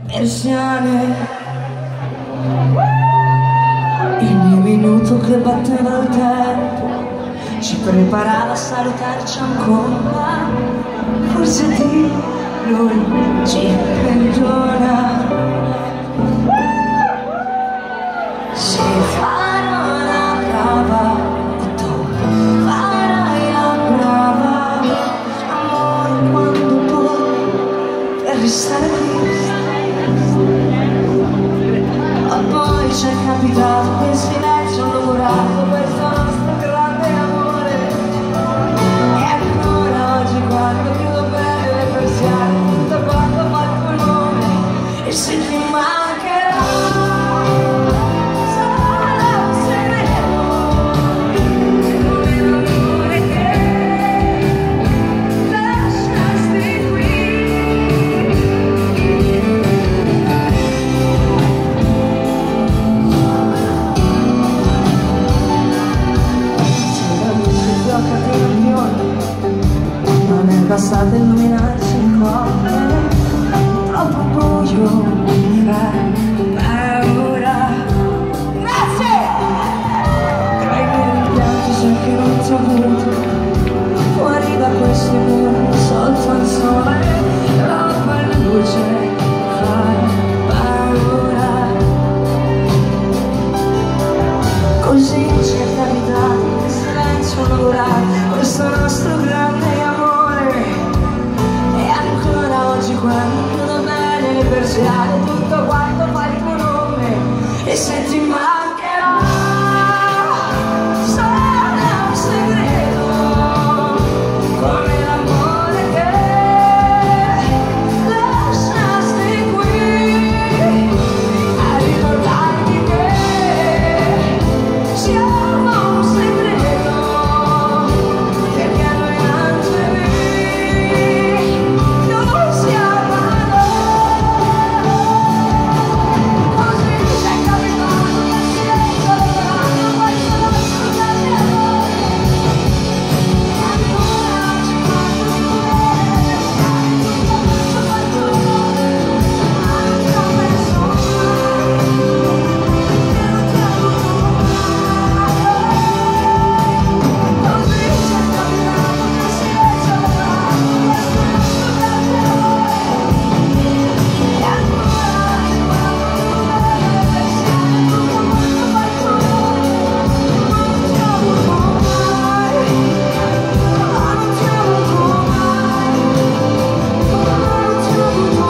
persiane, il mio minuto che batteva il tempo ci preparava a salutarci ancora. Forse Dio lui ci perdona se farò la brava e tu farai la brava. Amore, quando puoi per restare qui. Ma poi ci è capitato che il silenzio logorato questo nostro grande amore. E ancora oggi quando chiudo bene le persiane, tutto quanto fa il tuo nome, e se ti mancherà sarà un segreto, come l'amore che lasciasti qui. Non è bastato illuminarci il cuore, troppo buio era paura. Grazie! Tra i miei rimpianti so che non ti ho avuto, fuori da questi muri sotto il sole, troppa luce fa paura. Così ci è capitato il silenzio logorato questo nostro grande amore. E ancora oggi quando chiudo bene le persiane, tutto quanto fa il tuo nome, e se ti mancherà sarà un segreto, come l'amore che lasciasti qui, a ricordarti che siamo un segreto, perché noi angeli non siamo noi. Così ci è capitato che il silenzio logorato questo nostro grande amore. E ancora oggi quando tu vedi tutto questo fa il tuo nome, non ti ho perso mai, e non ti ho avuto mai. Così ci è capitato che il silenzio logorato questo nostro grande amore. E ancora oggi quando tu vedi le persiane, tutto quanto fa il tuo nome, non ti ho avuto mai, non ti ho avuto mai, non ti ho avuto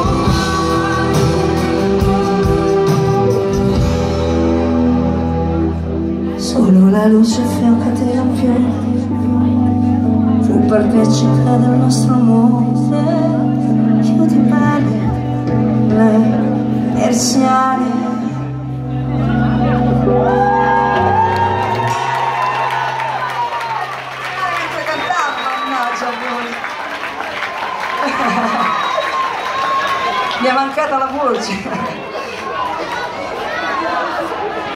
mai. Solo la luce fiancate a piedi fu partecipe del nostro amore. Chiudi bene le persiane. Mentre cantavo, mannaggia voi. Mi è mancata la voce.